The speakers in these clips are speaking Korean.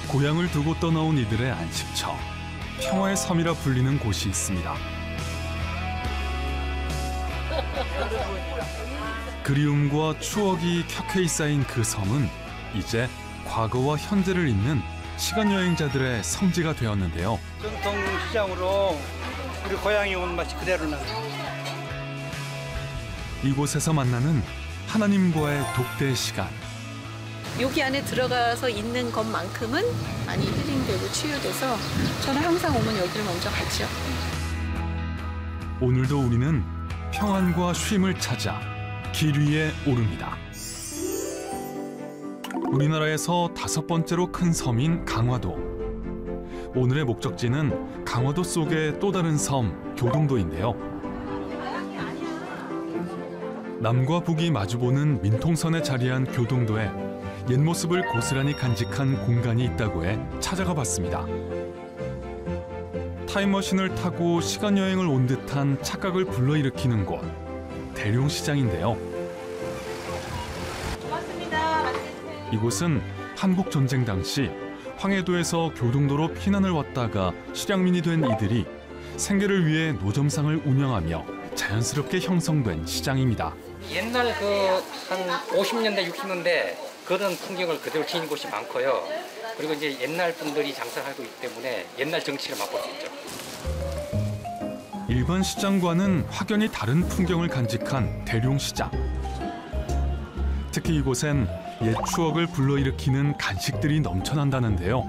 고향을 두고 떠나온 이들의 안식처, 평화의 섬이라 불리는 곳이 있습니다. 그리움과 추억이 켜켜이 쌓인 그 섬은 이제 과거와 현재를 잇는 시간 여행자들의 성지가 되었는데요. 전통시장으로 우리 고향에 온 맛이 그대로 나요. 이곳에서 만나는 하나님과의 독대 시간. 여기 안에 들어가서 있는 것만큼은 많이 힐링되고 치유돼서 저는 항상 오면 여기를 먼저 가죠. 오늘도 우리는 평안과 쉼을 찾아 길 위에 오릅니다. 우리나라에서 5번째로 큰 섬인 강화도. 오늘의 목적지는 강화도 속의 또 다른 섬, 교동도인데요. 남과 북이 마주보는 민통선에 자리한 교동도에 옛 모습을 고스란히 간직한 공간이 있다고 해 찾아가 봤습니다. 타임머신을 타고 시간여행을 온 듯한 착각을 불러일으키는 곳, 대룡시장인데요. 고맙습니다. 이곳은 한국전쟁 당시 황해도에서 교동도로 피난을 왔다가 실향민이 된 이들이 생계를 위해 노점상을 운영하며 자연스럽게 형성된 시장입니다. 옛날 한 50년대, 60년대 그런 풍경을 그대로 지닌 곳이 많고요. 그리고 이제 옛날 분들이 장사하고 있기 때문에 옛날 정치를 맛볼 수 있죠. 일반 시장과는 확연히 다른 풍경을 간직한 대룡시장. 특히 이곳엔 옛 추억을 불러일으키는 간식들이 넘쳐난다는데요.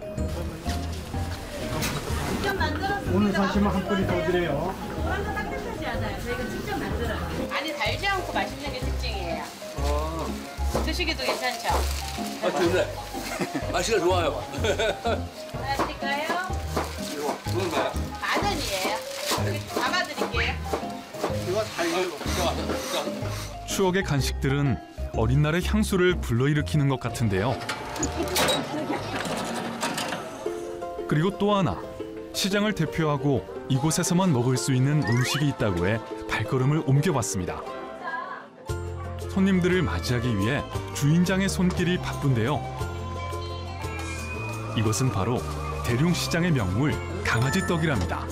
오늘 사시면 한 뿌리 더 드려요. 따뜻하지 않아요. 저희가 직접 만들어요. 안에 달지 않고 맛있는 게 특징이에요. 드시기도 괜찮죠? 좋네. 맛이가 좋아요. 하나 드릴까요? 이건 뭐야? 10,000원이에요. 여기 담아드릴게요. 이거 달걀로. 추억의 간식들은 어린 날의 향수를 불러일으키는 것 같은데요. 그리고 또 하나, 시장을 대표하고 이곳에서만 먹을 수 있는 음식이 있다고 해 발걸음을 옮겨봤습니다. 손님들을 맞이하기 위해 주인장의 손길이 바쁜데요. 이것은 바로 대룡시장의 명물 강아지 떡이랍니다.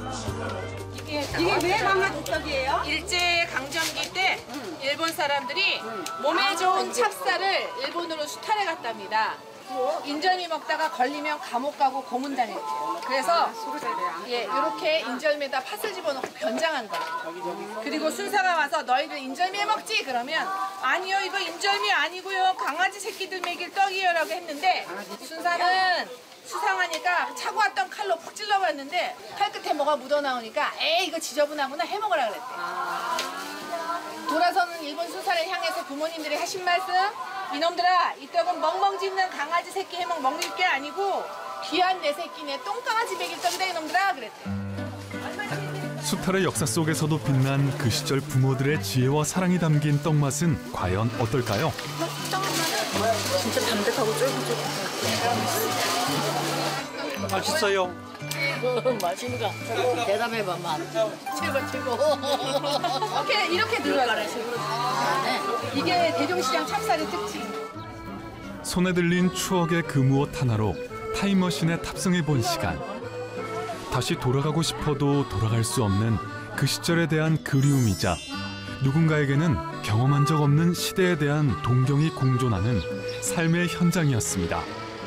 이게 왜 강아지 떡이에요? 일제 강점기 때 일본 사람들이 몸에 좋은 찹쌀을 일본으로 수탈해 갔답니다. 인절미 먹다가 걸리면 감옥 가고 고문 당했대요. 그래서 이렇게 인절미에다 팥을 집어넣고 변장한 거예요. 그리고 순사가 와서 너희들 인절미 해 먹지? 그러면 아니요, 이거 인절미 아니고요, 강아지 새끼들 먹일 떡이요 라고 했는데 순사는 수상하니까 차고 왔던 칼로 푹 찔러봤는데 칼 끝에 뭐가 묻어나오니까 에이 이거 지저분하구나, 해먹으라 그랬대. 돌아서는 일본 순사를 향해서 부모님들이 하신 말씀, 이놈들아, 이 떡은 멍멍 짖는 강아지 새끼 해먹 먹을 게 아니고 귀한 내 새끼네 똥강아지 먹일 떡이다 이놈들아 그랬대. 수탈의 역사 속에서도 빛난 그 시절 부모들의 지혜와 사랑이 담긴 떡맛은 과연 어떨까요? 진짜 담백하고 쫄깃쫄깃. 맛있어요. 맛있는 거 대답해봐, 맛. 최고. 오케이, 이렇게 들어가래. 이게 대종시장 찹쌀의 특징. 손에 들린 추억의 그 무엇 하나로 타임머신에 탑승해본 시간. 다시 돌아가고 싶어도 돌아갈 수 없는 그 시절에 대한 그리움이자 누군가에게는 경험한 적 없는 시대에 대한 동경이 공존하는 삶의 현장이었습니다.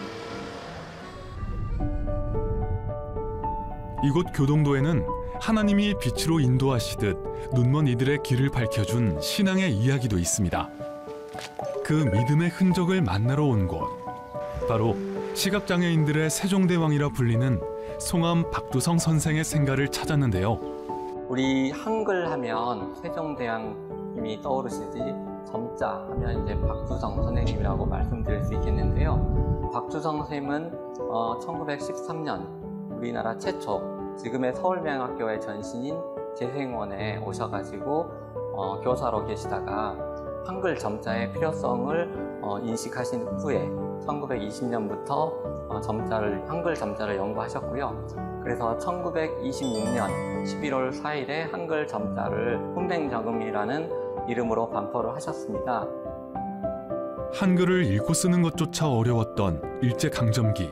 이곳 교동도에는 하나님이 빛으로 인도하시듯 눈먼 이들의 길을 밝혀준 신앙의 이야기도 있습니다. 그 믿음의 흔적을 만나러 온 곳, 바로 시각장애인들의 세종대왕이라 불리는 송암 박두성 선생의 생가를 찾았는데요. 우리 한글 하면 세종대왕님이 떠오르시지, 점자 하면 이제 박두성 선생님이라고 말씀드릴 수 있겠는데요. 박두성 선생님은 1913년 우리나라 최초 지금의 서울명학교의 전신인 재생원에 오셔가지고 교사로 계시다가 한글 점자의 필요성을 인식하신 후에 1920년부터 한글 점자를 연구하셨고요. 그래서 1926년 11월 4일에 한글 점자를 훈맹정음이라는 이름으로 반포를 하셨습니다. 한글을 읽고 쓰는 것조차 어려웠던 일제강점기.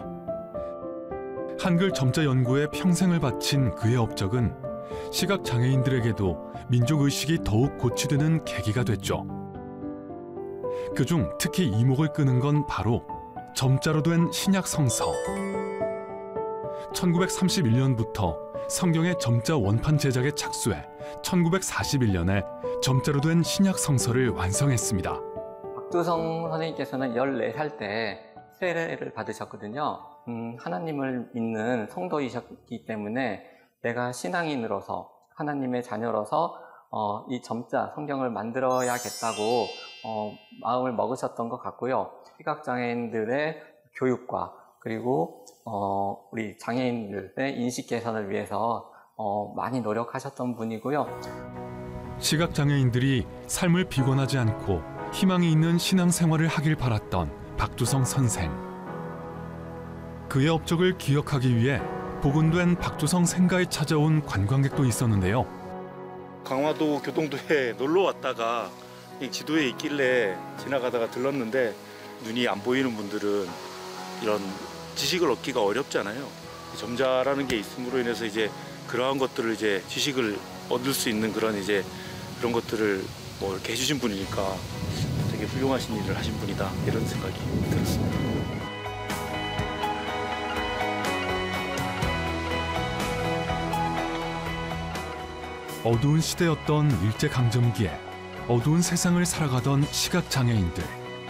한글 점자 연구에 평생을 바친 그의 업적은 시각장애인들에게도 민족의식이 더욱 고취되는 계기가 됐죠. 그중 특히 이목을 끄는 건 바로 점자로 된 신약 성서. 1931년부터 성경의 점자 원판 제작에 착수해 1941년에 점자로 된 신약 성서를 완성했습니다. 박두성 선생님께서는 14살 때 세례를 받으셨거든요. 하나님을 믿는 성도이셨기 때문에 내가 신앙인으로서 하나님의 자녀로서 이 점자 성경을 만들어야겠다고 마음을 먹으셨던 것 같고요. 시각장애인들의 교육과 그리고 우리 장애인들의 인식 개선을 위해서 많이 노력하셨던 분이고요. 시각장애인들이 삶을 비관하지 않고 희망이 있는 신앙생활을 하길 바랐던 박두성 선생. 그의 업적을 기억하기 위해 복원된 박두성 생가에 찾아온 관광객도 있었는데요. 강화도 교동도에 놀러 왔다가 이 지도에 있길래 지나가다가 들렀는데 눈이 안 보이는 분들은 이런 지식을 얻기가 어렵잖아요. 점자라는 게 있음으로 인해서 이제 그러한 것들을 이제 지식을 얻을 수 있는 그런 것들을 뭐 이렇게 해주신 분이니까 되게 훌륭하신 일을 하신 분이다 이런 생각이 들었습니다. 어두운 시대였던 일제강점기에 어두운 세상을 살아가던 시각장애인들.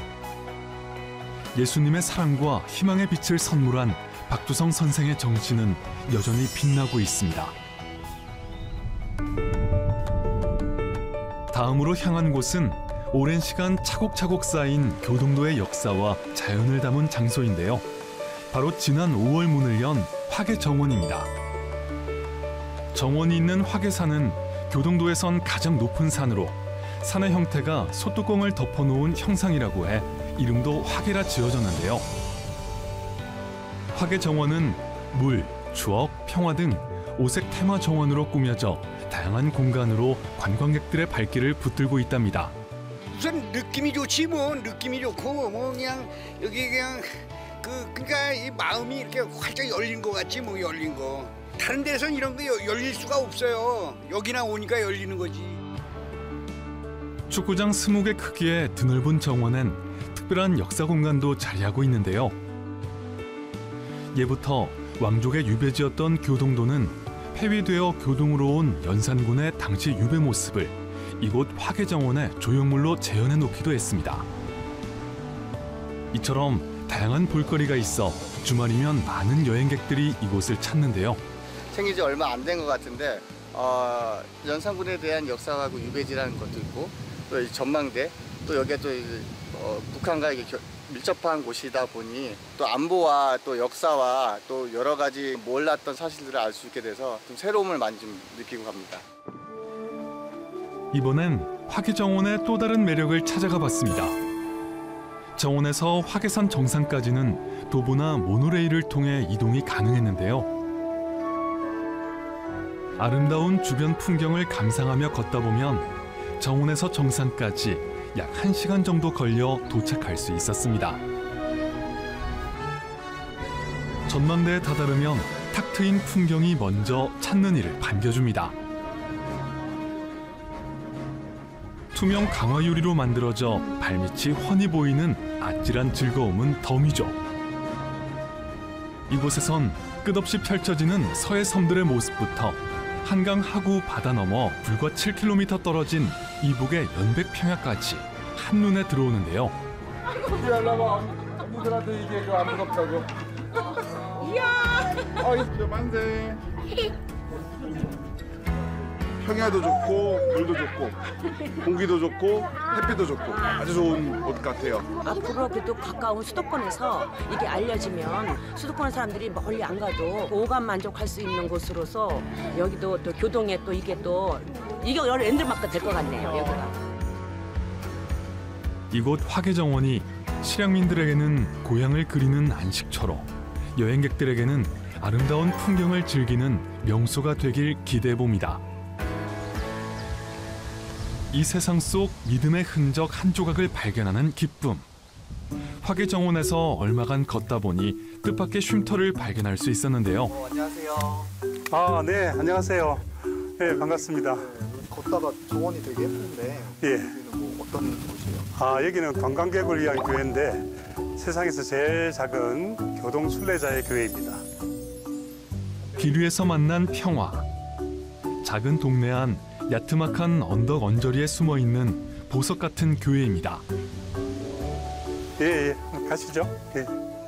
예수님의 사랑과 희망의 빛을 선물한 박두성 선생의 정신은 여전히 빛나고 있습니다. 다음으로 향한 곳은 오랜 시간 차곡차곡 쌓인 교동도의 역사와 자연을 담은 장소인데요. 바로 지난 5월 문을 연 화계정원입니다. 정원이 있는 화계산은 교동도에선 가장 높은 산으로 산의 형태가 소뚜껑을 덮어놓은 형상이라고 해 이름도 화계라 지어졌는데요. 화계정원은 물, 추억, 평화 등 5색 테마 정원으로 꾸며져 다양한 공간으로 관광객들의 발길을 붙들고 있답니다. 우선 느낌이 좋지 뭐. 느낌이 좋고 뭐 그냥 여기 그냥 그러니까 이 마음이 이렇게 활짝 열린 것 같지 뭐. 열린 거 다른 데선 이런 거 열릴 수가 없어요. 여기나 오니까 열리는 거지. 축구장 20개 크기의 드넓은 정원엔 특별한 역사 공간도 자리하고 있는데요. 예부터 왕족의 유배지였던 교동도는 폐위되어 교동으로 온 연산군의 당시 유배 모습을 이곳 화계정원에 조형물로 재현해 놓기도 했습니다. 이처럼 다양한 볼거리가 있어 주말이면 많은 여행객들이 이곳을 찾는데요. 생긴 지 얼마 안 된 것 같은데 연산군에 대한 역사하고 유배지라는 것도 있고 또 이 전망대 또 여기가 또 북한과 이게 밀접한 곳이다 보니 또 안보와 또 역사와 또 여러 가지 몰랐던 사실들을 알 수 있게 돼서 좀 새로움을 많이 좀 느끼고 갑니다. 이번엔 화계정원의 또 다른 매력을 찾아가 봤습니다. 정원에서 화계산 정상까지는 도보나 모노레일을 통해 이동이 가능했는데요. 아름다운 주변 풍경을 감상하며 걷다 보면 정원에서 정상까지 약 1시간 정도 걸려 도착할 수 있었습니다. 전망대에 다다르면 탁 트인 풍경이 먼저 찾는 이를 반겨줍니다. 투명 강화 유리로 만들어져 발밑이 훤히 보이는 아찔한 즐거움은 덤이죠. 이곳에선 끝없이 펼쳐지는 서해 섬들의 모습부터 한강 하구 바다 넘어 불과 7km 떨어진 이북의 연백평야까지 한눈에 들어오는데요. 미안하다. 언니들한테 이게 안 무섭다고. 이야. 진짜 만세. 평야도 좋고 물도 좋고 공기도 좋고 햇빛도 좋고 아주 좋은 곳 같아요. 앞으로 그래도 가까운 수도권에서 이게 알려지면 수도권 사람들이 멀리 안 가도 오감 만족할 수 있는 곳으로서 여기도 또 교동에 또 이게 여러 랜드마크가 될 것 같네요. 여기가. 이곳 화계정원이 실향민들에게는 고향을 그리는 안식처로 여행객들에게는 아름다운 풍경을 즐기는 명소가 되길 기대해 봅니다. 이 세상 속 믿음의 흔적 한 조각을 발견하는 기쁨. 화계정원에서 얼마간 걷다 보니 뜻밖의 쉼터를 발견할 수 있었는데요. 안녕하세요. 아, 네, 안녕하세요. 네, 반갑습니다. 걷다가 정원이 되게 예쁜데 예. 여기는 뭐 어떤 곳이에요? 아, 여기는 관광객을 위한 교회인데 세상에서 제일 작은 교동 순례자의 교회입니다. 길 위에서 만난 평화. 작은 동네 안 야트막한 언덕 언저리에 숨어 있는 보석 같은 교회입니다. 예, 예, 가시죠. 예.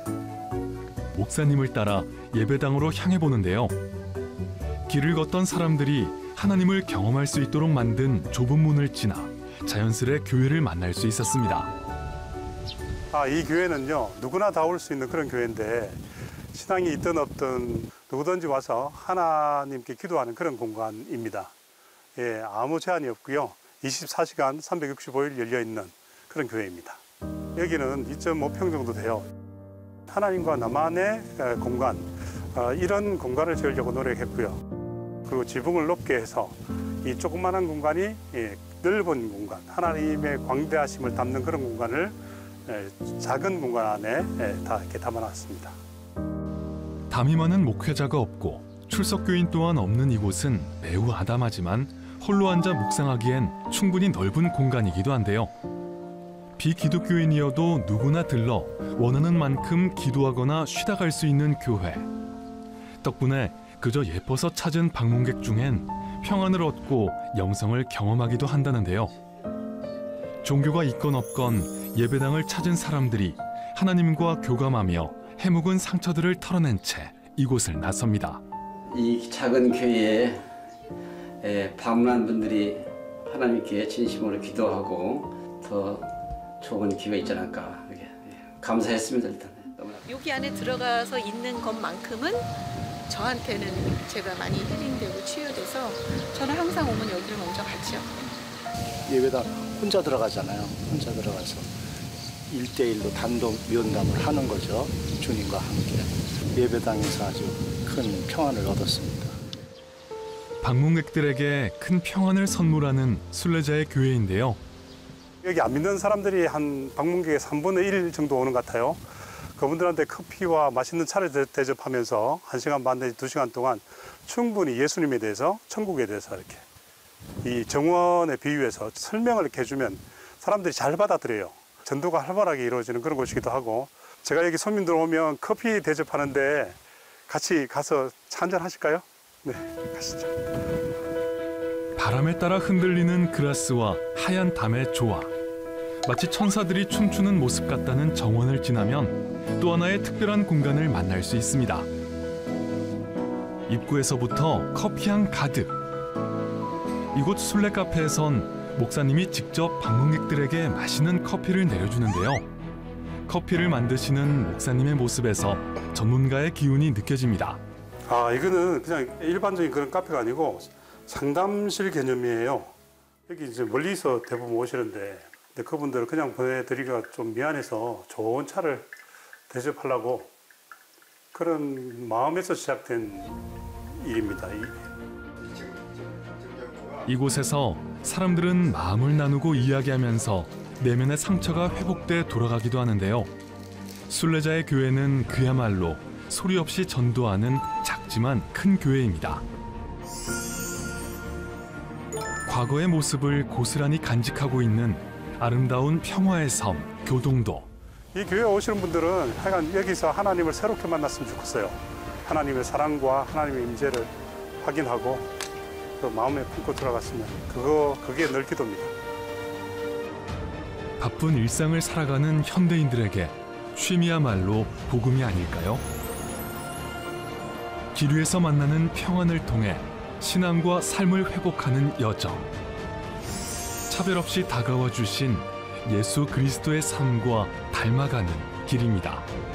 목사님을 따라 예배당으로 향해 보는데요. 길을 걷던 사람들이 하나님을 경험할 수 있도록 만든 좁은 문을 지나 자연스레 교회를 만날 수 있었습니다. 아, 이 교회는요, 누구나 다 올 수 있는 그런 교회인데 신앙이 있든 없든 누구든지 와서 하나님께 기도하는 그런 공간입니다. 예, 아무 제한이 없고요. 24시간 365일 열려 있는 그런 교회입니다. 여기는 2.5평 정도 돼요. 하나님과 나만의 공간, 이런 공간을 지으려고 노력했고요. 그리고 지붕을 높게 해서 이 조그마한 공간이 넓은 공간, 하나님의 광대하심을 담는 그런 공간을 작은 공간 안에 다 이렇게 담아놨습니다. 담이 많은 목회자가 없고 출석교인 또한 없는 이곳은 매우 아담하지만 홀로 앉아 묵상하기엔 충분히 넓은 공간이기도 한데요. 비기독교인이어도 누구나 들러 원하는 만큼 기도하거나 쉬다 갈 수 있는 교회. 덕분에 그저 예뻐서 찾은 방문객 중엔 평안을 얻고 영성을 경험하기도 한다는데요. 종교가 있건 없건 예배당을 찾은 사람들이 하나님과 교감하며 해묵은 상처들을 털어낸 채 이곳을 나섭니다. 이 작은 교회에 방문한 분들이 하나님께 진심으로 기도하고 더 좋은 기회 있지 않을까 감사했습니다. 일단 여기 안에 들어가서 있는 것만큼은 저한테는 제가 많이 힐링되고 치유돼서 저는 항상 오면 여기를 먼저 가죠. 예배당 혼자 들어가잖아요. 혼자 들어가서 1대1로 단독 면담을 하는 거죠. 주님과 함께. 예배당에서 아주 큰 평안을 얻었습니다. 방문객들에게 큰 평안을 선물하는 순례자의 교회인데요. 여기 안 믿는 사람들이 한 방문객의 3분의 1 정도 오는 것 같아요. 그분들한테 커피와 맛있는 차를 대접하면서 1시간 반 내지 2시간 동안 충분히 예수님에 대해서, 천국에 대해서 이렇게 이 정원에 비유해서 설명을 이렇게 해주면 사람들이 잘 받아들여요. 전도가 활발하게 이루어지는 그런 곳이기도 하고, 제가 여기 손님들 오면 커피 대접하는데 같이 가서 차 한잔 하실까요? 네, 가시죠. 바람에 따라 흔들리는 그라스와 하얀 담의 조화. 마치 천사들이 춤추는 모습 같다는 정원을 지나면 또 하나의 특별한 공간을 만날 수 있습니다. 입구에서부터 커피향 가득. 이곳 순례 카페에선 목사님이 직접 방문객들에게 맛있는 커피를 내려주는데요. 커피를 만드시는 목사님의 모습에서 전문가의 기운이 느껴집니다. 아, 이거는 그냥 일반적인 그런 카페가 아니고 상담실 개념이에요. 여기 이제 멀리서 대부분 오시는데 근데 그분들을 그냥 보내드리기가 좀 미안해서 좋은 차를 대접하려고 그런 마음에서 시작된 일입니다. 이곳에서 사람들은 마음을 나누고 이야기하면서 내면의 상처가 회복돼 돌아가기도 하는데요. 순례자의 교회는 그야말로 소리 없이 전도하는 작지만 큰 교회입니다. 과거의 모습을 고스란히 간직하고 있는 아름다운 평화의 섬 교동도. 이 교회에 오시는 분들은 하여간 여기서 하나님을 새롭게 만났으면 좋겠어요. 하나님의 사랑과 하나님의 임재를 확인하고 그 마음에 품고 들어갔으면 그게 늘 기도입니다. 바쁜 일상을 살아가는 현대인들에게 쉼이야말로 복음이 아닐까요? 길 위에서 만나는 평안을 통해 신앙과 삶을 회복하는 여정. 차별 없이 다가와 주신 예수 그리스도의 삶과 닮아가는 길입니다.